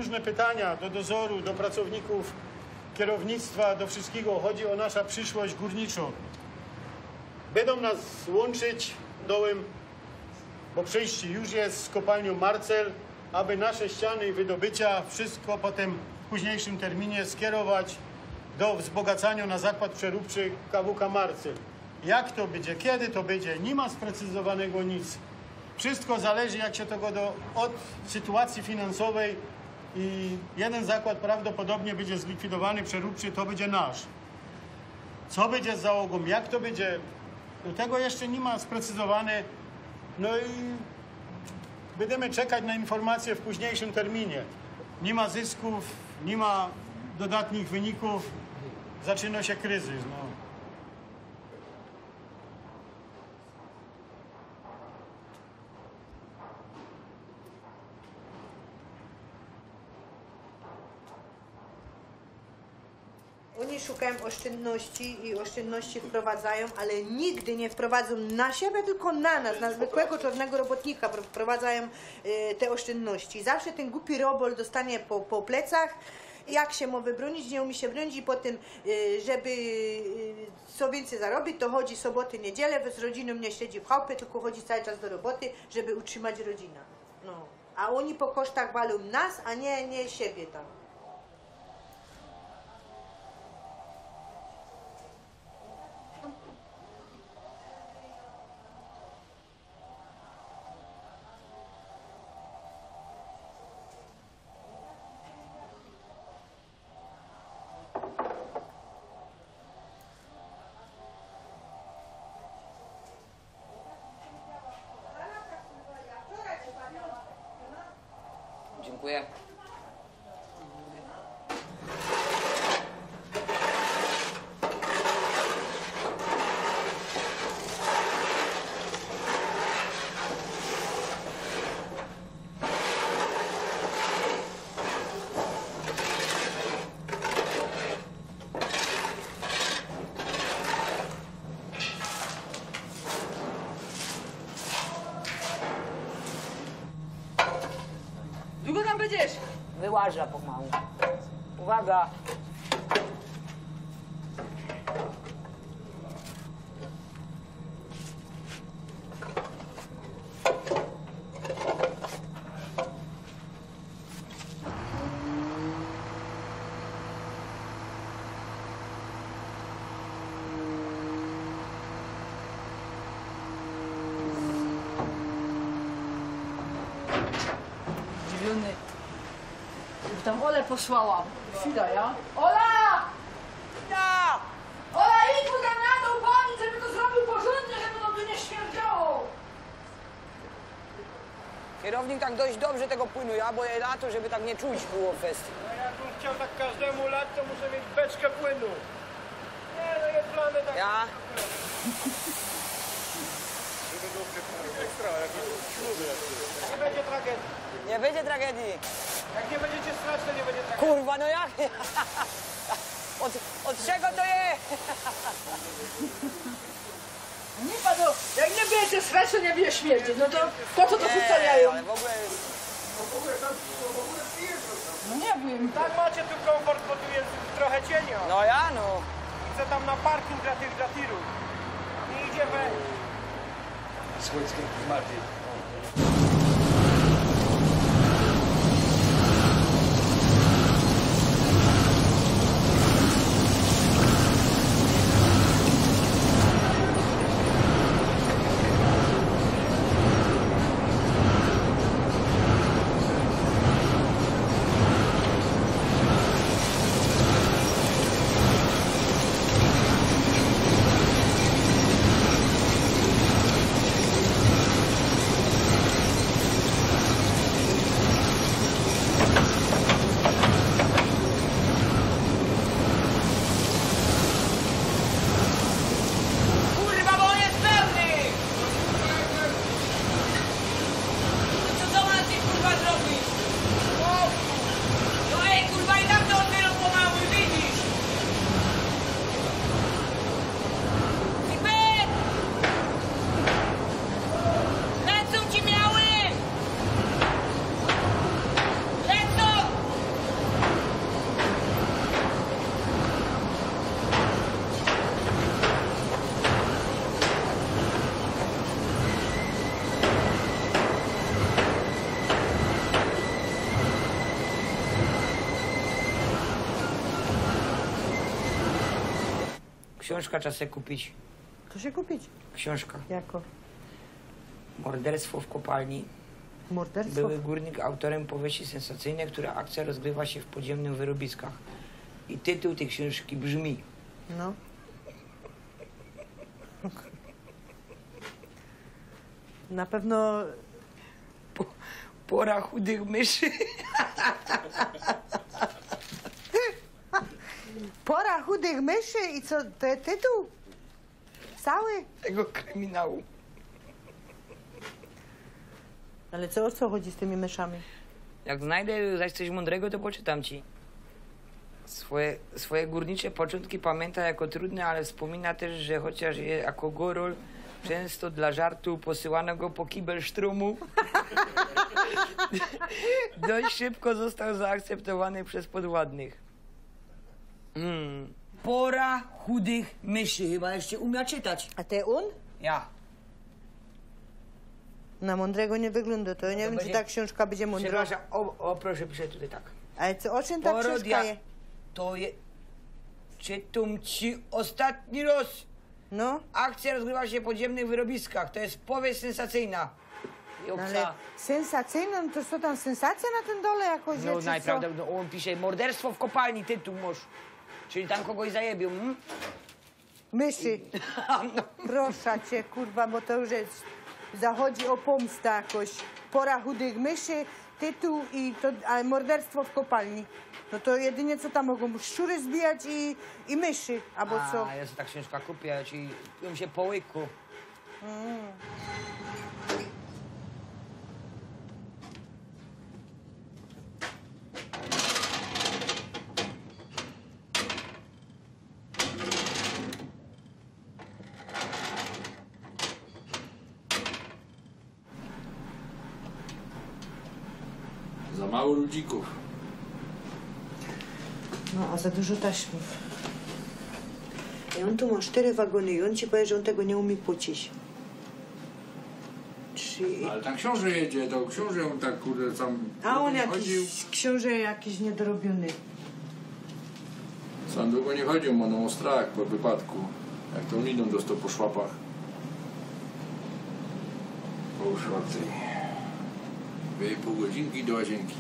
różne pytania do dozoru, do pracowników kierownictwa, do wszystkiego. Chodzi o naszą przyszłość górniczą. Będą nas łączyć dołem, bo przejście już jest z kopalnią Marcel, aby nasze ściany i wydobycia wszystko potem w późniejszym terminie skierować do wzbogacania na zakład przeróbczy KWK Marcel. Jak to będzie, kiedy to będzie, nie ma sprecyzowanego nic. Wszystko zależy, jak się tego od sytuacji finansowej i jeden zakład prawdopodobnie będzie zlikwidowany, przeróbczy, to będzie nasz. Co będzie z załogą, jak to będzie, do tego jeszcze nie ma sprecyzowane. No i będziemy czekać na informacje w późniejszym terminie. Nie ma zysków, nie ma dodatnich wyników, zaczyna się kryzys. No. Oni szukają oszczędności i oszczędności wprowadzają, ale nigdy nie wprowadzą na siebie, tylko na nas, na zwykłego czarnego robotnika wprowadzają te oszczędności. Zawsze ten głupi robol dostanie po plecach, jak się ma wybronić, nie umie się bronić i potem, żeby co więcej zarobić, to chodzi soboty, niedzielę, z rodziną nie siedzi w chałupie, tylko chodzi cały czas do roboty, żeby utrzymać rodzinę. No. A oni po kosztach walą nas, a nie siebie tam. Dziękuję. Długo tam będziesz? Wyłaża pomału. Uwaga! Zdziwiony. Tam Olę posłałam. Chwila, ja? Ola! Ja! Ola, idź mu tam na dół, pani, żeby to zrobił porządnie, żeby to tu nie śmierdziało. Kierownik tak dość dobrze tego płynu, ja boję na to, żeby tak nie czuć było fest. No jakbym chciał tak każdemu lać, to muszę mieć beczkę płynu. Nie, no jest plany tak. Ja? Ekstra, jakieś śluby. Nie będzie tragedii. Nie będzie tragedii. Jak nie będziecie strać, to nie będzie tragedii. Kurwa, no jak? Od czego to jest? Nie panu, jak nie będziecie srać, to nie będzie śmierdzieć. No to po co to zostawiają? Ale w ogóle jest... No nie wiem. Tak macie tu komfort, bo tu jest trochę cienia. No ja no. Chcę tam na parking dla tych tirów. Nie idzie wejść. Słońce bardziej. Książka trzeba sobie kupić. To się kupić. Książka. Jako? Morderstwo w kopalni. Morderstwo? Były górnik autorem powieści sensacyjnej, która akcja rozgrywa się w podziemnych wyrobiskach. I tytuł tej książki brzmi... No. Na pewno... Pora chudych myszy. Pora chudych myszy i co, to tytuł? Cały? Tego kryminału. Ale o co chodzi z tymi myszami? Jak znajdę zaś coś mądrego, to poczytam ci. Swoje górnicze początki pamięta jako trudne, ale wspomina też, że chociaż jako gorol często dla żartu posyłano go po kibel sztrumu, dość szybko został zaakceptowany przez podwładnych. Pora chudych myszy. Chyba jeszcze umie czytać. A ty on? Ja. Na mądrego nie wygląda, to ja nie wiem, czy ta książka będzie mądra. Przepraszam, proszę, piszę tutaj tak. Ale o czym ta książka jest? To je... Czytam ci ostatni raz. No. Akcja rozgrywa się w podziemnych wyrobiskach. To jest powieść sensacyjna. No ale sensacyjna? No to co tam, sensacja na tym dole jakoś? No najprawdopodobniej, on pisze morderstwo w kopalni, tytuł może. Czyli tam kogoś zajebią, Myszy. No. Proszę cię, kurwa, bo to już jest... Zachodzi o pomstę jakoś. Pora chudych myszy, tytuł i to... Ale morderstwo w kopalni. No to jedynie co tam mogą? Szczury zbijać i myszy, albo co? A ja sobie tak książka kupię, ja ci ją się po łyku. Za mało ludzików. No, a za dużo taśmów. I on tu ma 4 wagony i on ci powie, że on tego nie umie płacić. Ale tam książę jedzie, to książę tak kurde tam... A on jakiś chodził. książę jakiś niedorobiony. Sam długo nie chodził, bo no strach po wypadku. Jak tą liną dostał po szłapach. Po uszłapce. 2,5 godzinki do łazienki.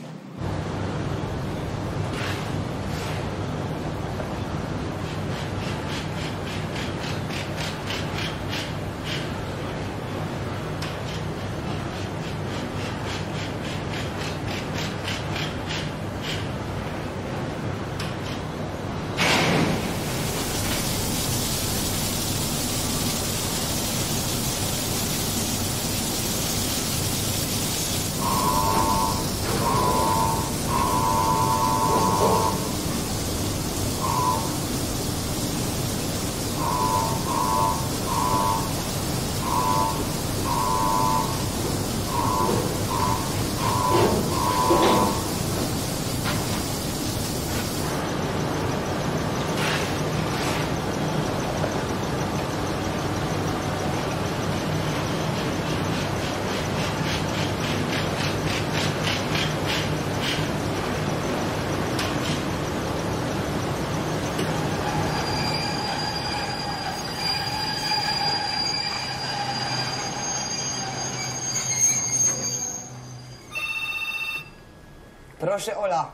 Proszę, Ola.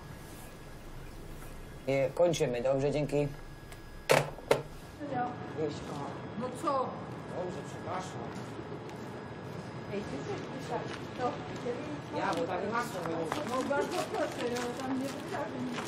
Kończymy, dobrze, dzięki. No co? Dobrze, przepraszam. Ej, ty to... Ja, bo tak nie masz co No bardzo proszę, no tam nie wydarzy nic.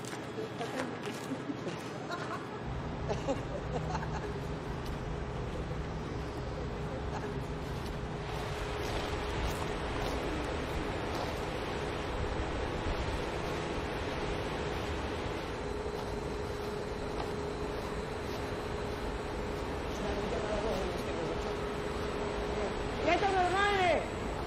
Nie to normalny!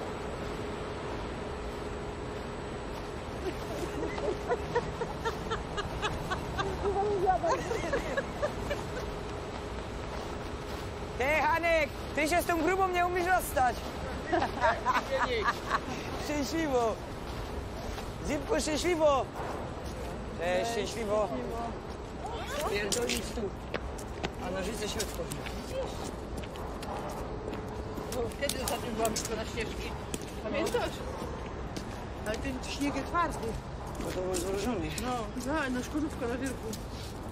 Ty, Hanek, ty się z tą grubą nie umiesz rozstać. Szczęśliwo. Zipko, szczęśliwo. Cześć, szczęśliwo. Pierdolić tu. A nożyce się otworzy. No, kiedy ostatnio byłam tylko na Śnieżki? Pamiętasz? Ale ten śnieg jest twardy. Bo to był złożony. No, szkodówka na wielku.